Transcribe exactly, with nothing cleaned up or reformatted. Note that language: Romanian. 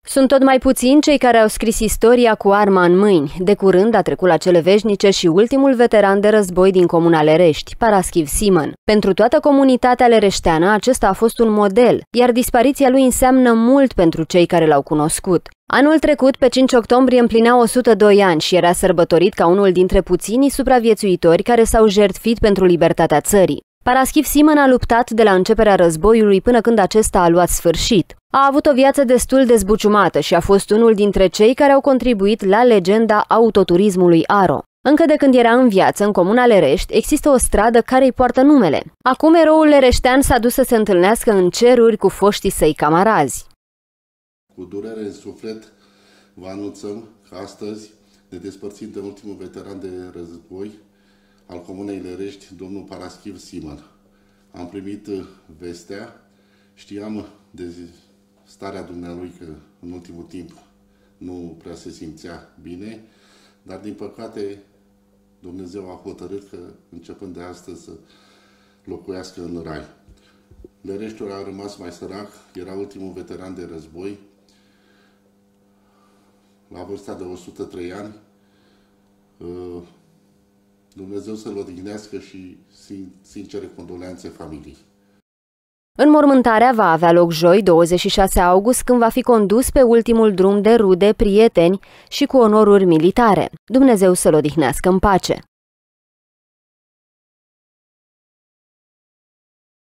Sunt tot mai puțini cei care au scris istoria cu arma în mâini. De curând a trecut la cele veșnice și ultimul veteran de război din comuna Lerești, Paraschiv Simon. Pentru toată comunitatea lereșteană, acesta a fost un model, iar dispariția lui înseamnă mult pentru cei care l-au cunoscut. Anul trecut, pe cinci octombrie, împlinea o sută doi ani și era sărbătorit ca unul dintre puținii supraviețuitori care s-au jertfit pentru libertatea țării. Paraschiv Simon a luptat de la începerea războiului până când acesta a luat sfârșit. A avut o viață destul de zbuciumată și a fost unul dintre cei care au contribuit la legenda autoturismului Aro. Încă de când era în viață, în comuna Lerești, există o stradă care îi poartă numele. Acum eroul lereștean s-a dus să se întâlnească în ceruri cu foștii săi camarazi. Cu durere în suflet vă anunțăm că astăzi ne despărțim de ultimul veteran de război al comunei Lerești, domnul Paraschiv Simon. Am primit vestea, știam de starea dumnealui că în ultimul timp nu prea se simțea bine, dar din păcate Dumnezeu a hotărât că începând de astăzi să locuiască în rai. Lereștiul a rămas mai sărac, era ultimul veteran de război, la vârsta de o sută trei ani. Dumnezeu să-l odihnească și sincere condoleanțe familiei. Înmormântarea va avea loc joi, douăzeci și șase august, când va fi condus pe ultimul drum de rude, prieteni și cu onoruri militare. Dumnezeu să-l odihnească în pace.